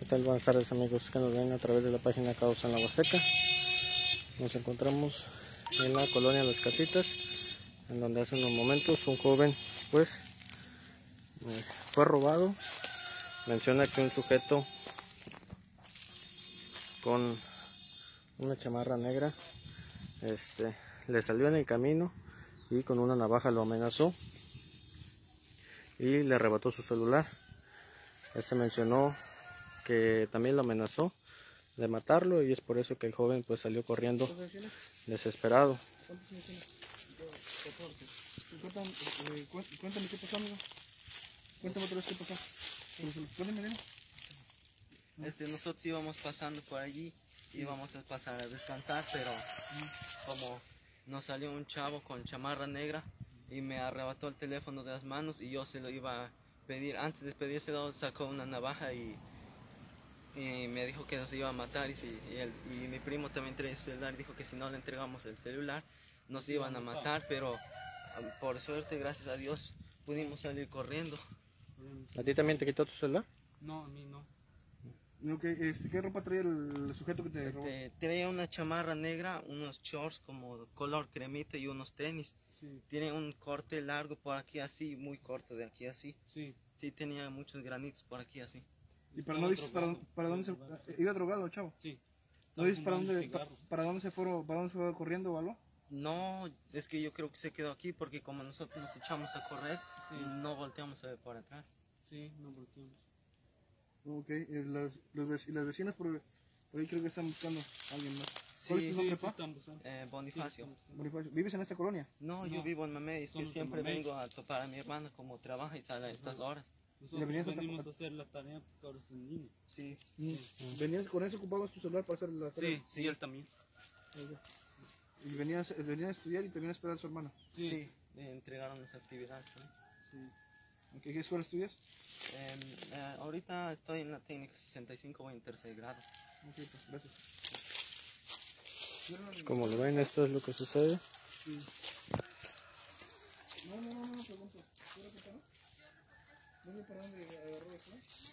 tal? Buenas tardes, amigos que nos ven a través de la página Caos en la Huasteca. Nos encontramos en la colonia Las Casitas, en donde hace unos momentos un joven pues fue robado. Menciona que un sujeto con una chamarra negra le salió en el camino y con una navaja lo amenazó y le arrebató su celular. Se mencionó que también lo amenazó de matarlo y es por eso que el joven pues salió corriendo desesperado. Cuéntame qué pasó, amigo. Cuéntame otra vez qué pasó. Nosotros íbamos pasando por allí, íbamos a pasar a descansar, pero como nos salió un chavo con chamarra negra y me arrebató el teléfono de las manos y yo se lo iba a pedir. Antes de pedírselo sacó una navaja y me dijo que nos iba a matar y mi primo también traía el celular y dijo que si no le entregamos el celular nos iban a matar, pero por suerte, gracias a Dios, pudimos salir corriendo. ¿A ti también te quitó tu celular? No, a mí no. ¿Qué ropa traía el sujeto que te robó? Traía una chamarra negra, unos shorts como color cremita y unos tenis. Sí. Tiene un corte largo por aquí así, muy corto de aquí así. Sí. Sí, tenía muchos granitos por aquí así. ¿Y para no dices para dónde se iba drogado, chavo? Sí. ¿No dices para dónde se fue corriendo o algo? No, es que yo creo que se quedó aquí porque como nosotros nos echamos a correr, sí, no volteamos a ver por atrás. Sí, no volteamos. Ok, las vecinas por ahí creo que están buscando a alguien más. Sí, ¿Cuál es tu nombre, pa? Bonifacio. Bonifacio. ¿Vives en esta colonia? No, yo vivo en Mamey, es que siempre vengo a topar a mi hermana como trabaja y sale a estas horas. Nosotros venimos a hacer la tarea porque ahora es en línea. Sí. ¿Venías con eso, ocupabas tu celular para hacer las tareas? Sí, sí, él también. ¿Y venías a estudiar y te vienes a esperar a su hermana? Sí, me entregaron las actividades. Sí. Okay, ¿qué escuela estudias? Ahorita estoy en la técnica 65, voy en tercer grado. Ok, pues, gracias. Como lo ven, esto es lo que sucede. Sí. No, pregunto. ¿Qué era que paró? ¿No sé para dónde agarró esto?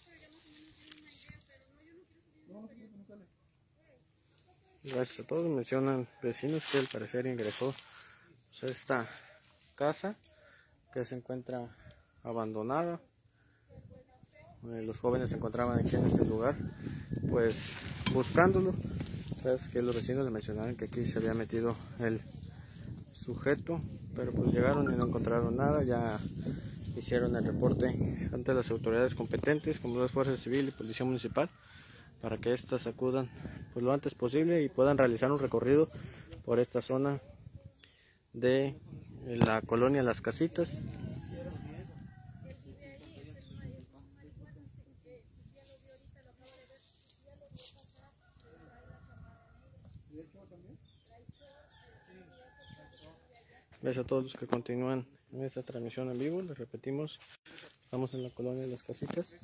No sale. Gracias a todos. Mencionan vecinos que al parecer ingresó a esta casa que se encuentra abandonada. Los jóvenes se encontraban aquí en este lugar pues buscándolo. Sabes que los vecinos le mencionaron que aquí se había metido el sujeto, pero pues llegaron y no encontraron nada. Ya hicieron el reporte ante las autoridades competentes como las Fuerzas Civil y Policía Municipal para que éstas acudan pues lo antes posible y puedan realizar un recorrido por esta zona de la colonia Las Casitas. Gracias a todos los que continúan en esta transmisión en vivo. Les repetimos, estamos en la colonia Las Casitas.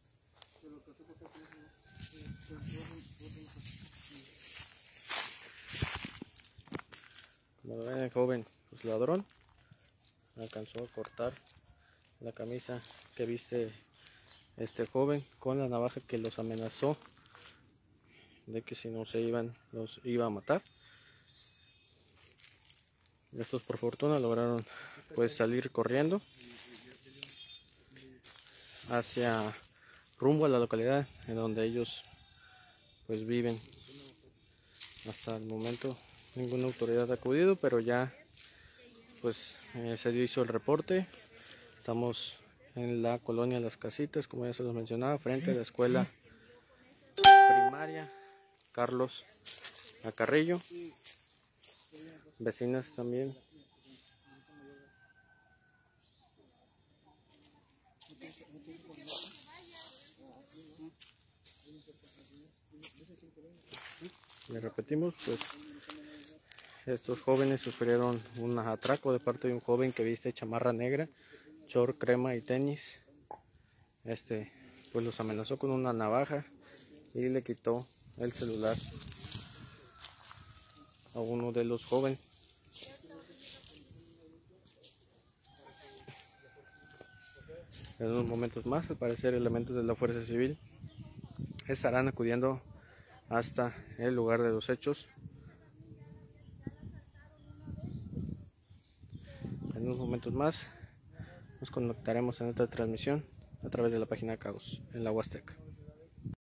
Como ven, el joven pues ladrón alcanzó a cortar la camisa que viste este joven con la navaja que los amenazó de que si no se iban los iba a matar. Estos por fortuna lograron pues salir corriendo hacia rumbo a la localidad en donde ellos pues viven. Hasta el momento ninguna autoridad ha acudido, pero ya pues se hizo el reporte. Estamos en la colonia Las Casitas, como ya se los mencionaba, frente a la escuela primaria Carlos Acarrillo. Vecinas también. Le repetimos, pues estos jóvenes sufrieron un atraco de parte de un joven que viste chamarra negra, short crema y tenis. Pues los amenazó con una navaja y le quitó el celular a uno de los jóvenes. En unos momentos más, al parecer, elementos de la Fuerza Civil estarán acudiendo hasta el lugar de los hechos. En unos momentos más nos conectaremos en otra transmisión a través de la página Caos en la Huasteca.